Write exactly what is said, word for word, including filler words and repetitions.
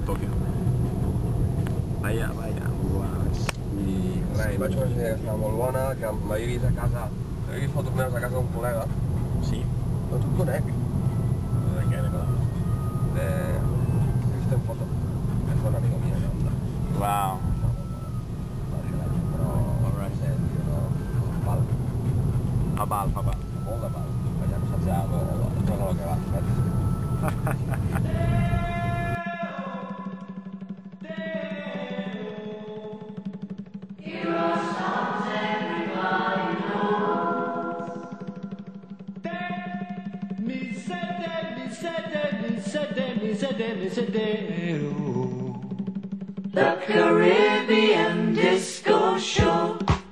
Tòquio. Vaya, vaya, guas. I res, vaig una sèrie que estava molt bona, que m'havia vist a casa, m'havia vist fotos meves a casa d'un col·lega. Sí? No te'n conec. ¿De qué? ¿De cosa? De... He vist en foto. És un amigo mío, ja. Wow. Però... Alright. No sé, tio, no... Val. Fa mal, fa mal. Molt de mal. Ja no saps ja el joc a lo que va, saps? The Caribbean Disco Show.